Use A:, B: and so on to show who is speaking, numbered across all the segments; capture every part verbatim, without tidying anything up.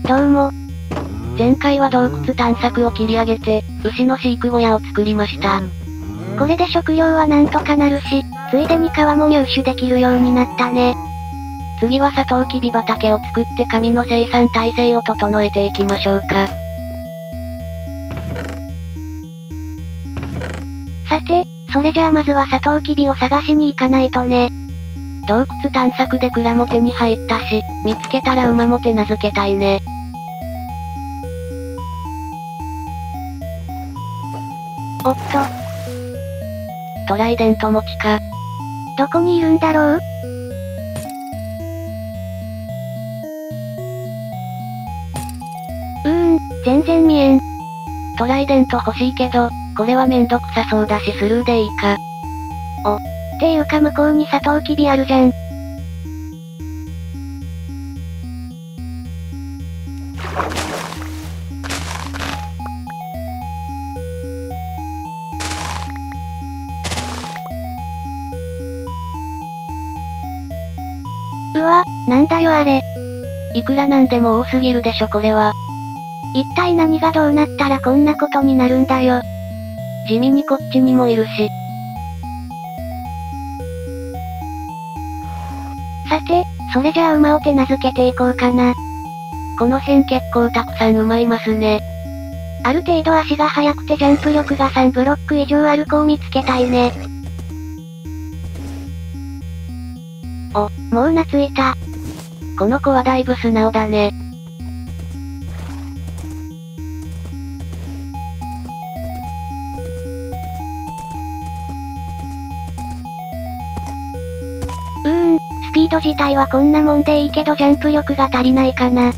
A: どうも。
B: 前回は洞窟探索を切り上げて、牛の飼育小屋を作りました。
A: これで食料はなんとかなるし、ついでに皮も入手できるようになったね。
B: 次はサトウキビ畑を作って紙の生産体制を整えていきましょうか。
A: さて、それじゃあまずはサトウキビを探しに行かないとね。
B: 洞窟探索で蔵も手に入ったし、見つけたら馬も手なずけたいね。
A: おっと。
B: トライデント持ちか。
A: どこにいるんだろう？うーん、全然見えん。
B: トライデント欲しいけど、これはめんどくさそうだしスルーでいいか。
A: お、っていうか向こうにサトウキビあるじゃん。うわ、なんだよあれ。
B: いくらなんでも多すぎるでしょこれは。
A: 一体何がどうなったらこんなことになるんだよ。
B: 地味にこっちにもいるし。
A: さて、それじゃあ馬を手なずけていこうかな。
B: この辺結構たくさん馬いますね。
A: ある程度足が速くてジャンプ力がさんブロック以上ある子を見つけたいね。お、もう懐いた。
B: この子はだいぶ素直だね。
A: うーん、スピード自体はこんなもんでいいけどジャンプ力が足りないかな。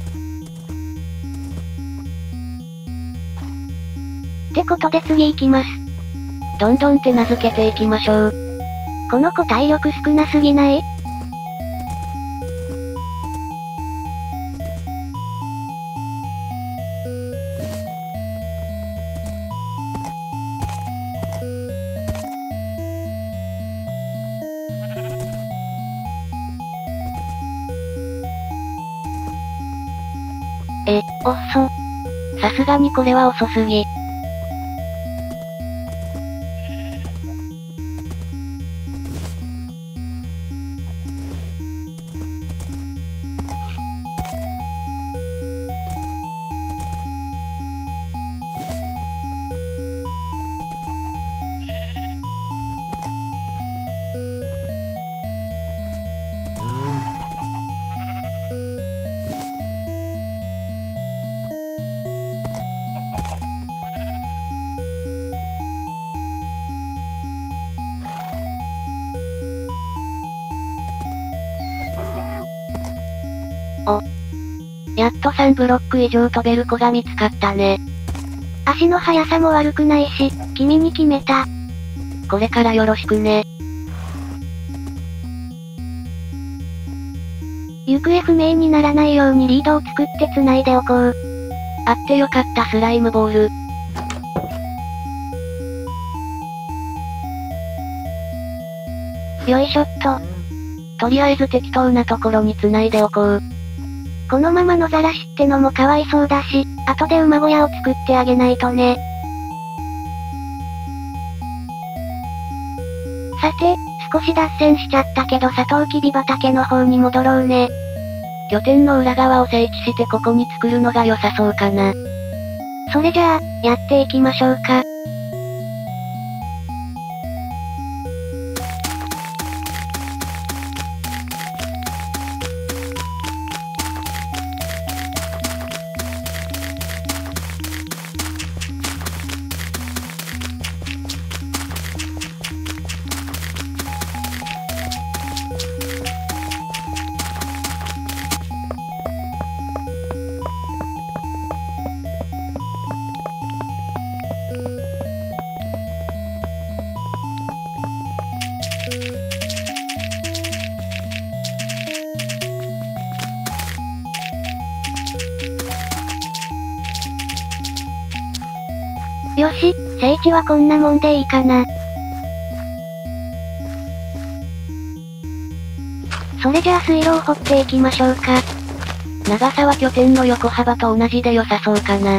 A: ってことで次行きます。
B: どんどん手なずけていきましょう。
A: この子体力少なすぎない？
B: え、遅。さすがにこれは遅すぎ。お。やっとさんブロック以上飛べる子が見つかったね。
A: 足の速さも悪くないし、君に決めた。
B: これからよろしくね。
A: 行方不明にならないようにリードを作って繋いでおこう。
B: あってよかったスライムボール。
A: よいしょっと。
B: とりあえず適当なところに繋いでおこう。
A: このまま野ざらしってのもかわいそうだし、後で馬小屋を作ってあげないとね。さて、少し脱線しちゃったけどサトウキビ畑の方に戻ろうね。
B: 拠点の裏側を整地してここに作るのが良さそうかな。
A: それじゃあ、やっていきましょうか。よし、整地はこんなもんでいいかな。それじゃあ水路を掘っていきましょうか。
B: 長さは拠点の横幅と同じで良さそうかな。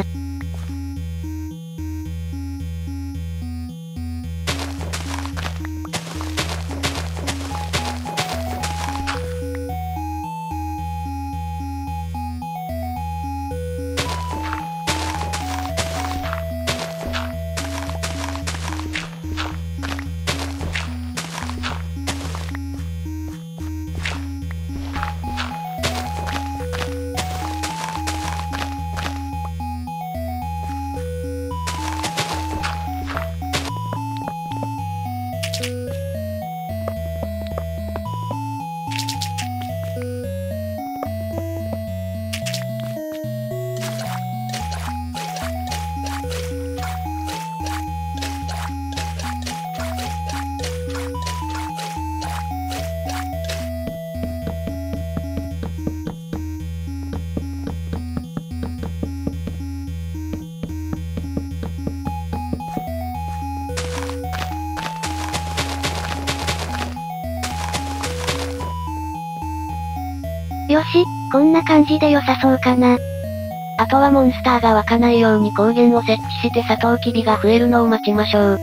A: よし、こんな感じで良さそうかな。
B: あとはモンスターが湧かないように光源を設置してサトウキビが増えるのを待ちましょう。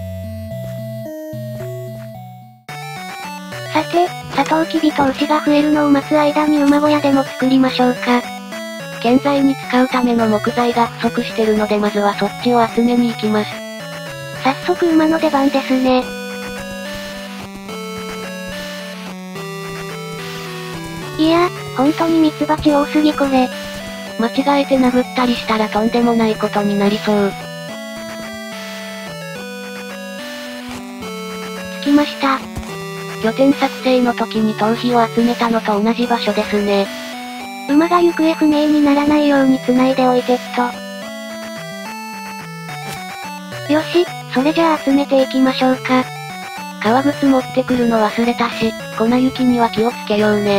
A: さて、サトウキビと牛が増えるのを待つ間に馬小屋でも作りましょうか。
B: 建材に使うための木材が不足してるのでまずはそっちを集めに行きます。
A: 早速馬の出番ですね。いや、ほんとにミツバチ多すぎこれ。
B: 間違えて殴ったりしたらとんでもないことになりそう。
A: 着きました。
B: 拠点作成の時に頭皮を集めたのと同じ場所ですね。
A: 馬が行方不明にならないように繋いでおいてっと。よし、それじゃあ集めていきましょうか。
B: 革靴持ってくるの忘れたし、粉雪には気をつけようね。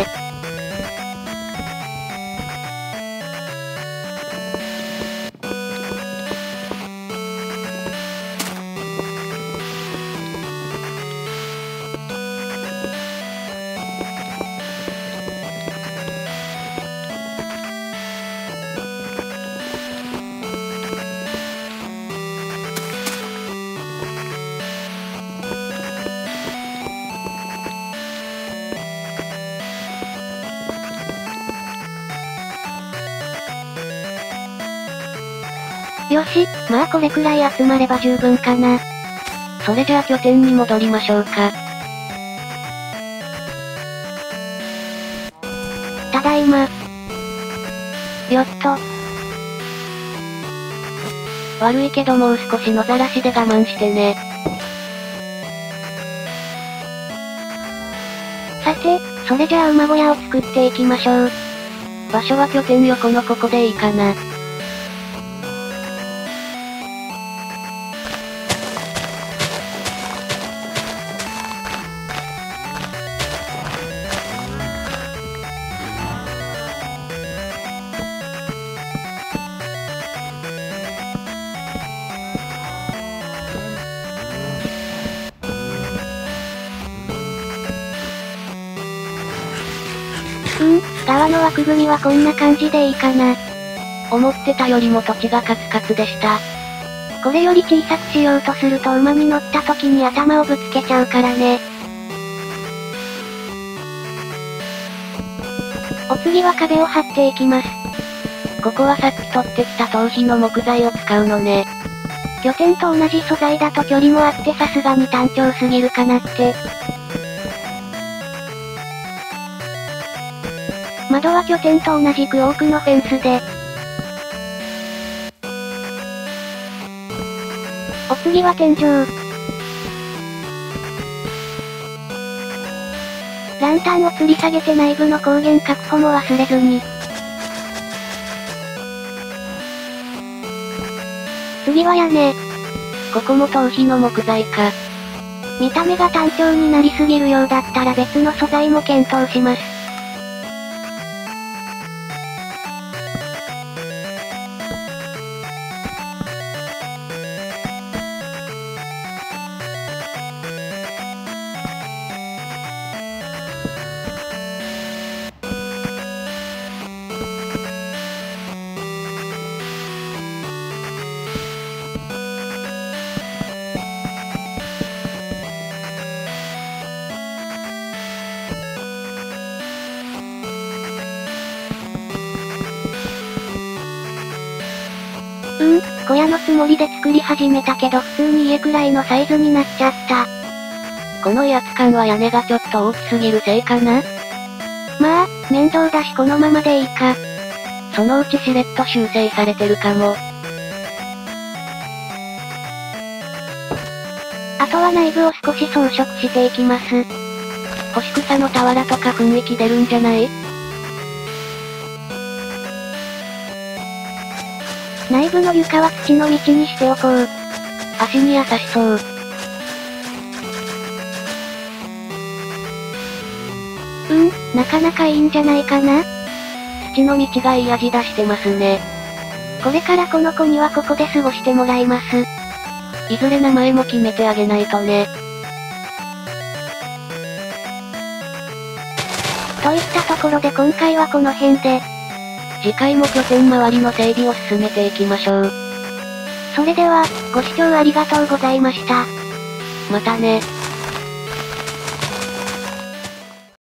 A: よし、まあこれくらい集まれば十分かな。
B: それじゃあ拠点に戻りましょうか。
A: ただいま。よっと。
B: 悪いけどもう少し野ざらしで我慢してね。
A: さて、それじゃあ馬小屋を作っていきましょう。
B: 場所は拠点横のここでいいかな。
A: うん、側の枠組みはこんな感じでいいかな。
B: 思ってたよりも土地がカツカツでした。
A: これより小さくしようとすると馬に乗った時に頭をぶつけちゃうからね。お次は壁を張っていきます。
B: ここはさっき取ってきた頭皮の木材を使うのね。
A: 拠点と同じ素材だと距離もあってさすがに単調すぎるかなって。窓は拠点と同じくオークのフェンスで。お次は天井。ランタンを吊り下げて内部の光源確保も忘れずに。次は屋根。
B: ここも頭皮の木材か。
A: 見た目が単調になりすぎるようだったら別の素材も検討します。 うん、小屋のつもりで作り始めたけど普通に家くらいのサイズになっちゃった。
B: この威圧感は屋根がちょっと大きすぎるせいかな？
A: まあ、面倒だしこのままでいいか。
B: そのうちしれっと修正されてるかも。
A: あとは内部を少し装飾していきます。
B: 干し草の俵とか雰囲気出るんじゃない？
A: 内部の床は土の道にしておこう。
B: 足に優しそう。
A: うん、なかなかいいんじゃないかな？
B: 土の道がいい味出してますね。
A: これからこの子にはここで過ごしてもらいます。
B: いずれ名前も決めてあげないとね。
A: といったところで今回はこの辺で。
B: 次回も拠点周りの整備を進めていきましょう。
A: それでは、ご視聴ありがとうございました。
B: またね。